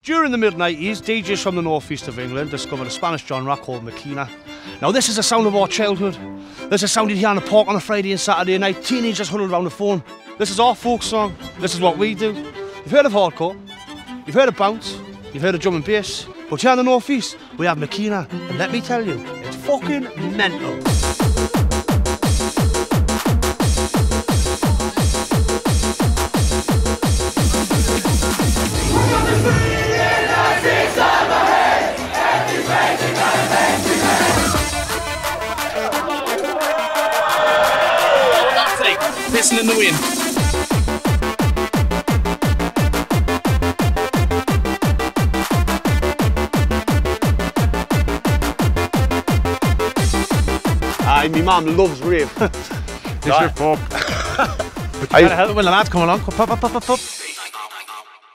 During the mid-90s, DJs from the northeast of England discovered a Spanish genre called Makina. Now this is the sound of our childhood. This is the sound you'd hear on the park on a Friday and Saturday night, teenagers huddled around the phone. This is our folk song, this is what we do. You've heard of hardcore, you've heard of bounce, you've heard of drum and bass, but here in the northeast, we have Makina, and let me tell you, it's fucking mental. Pissing in the wind. Aye, my mum loves rave. It's your fault. But you gotta help it when the lads come along. Pop, pop, pop, pop, pop.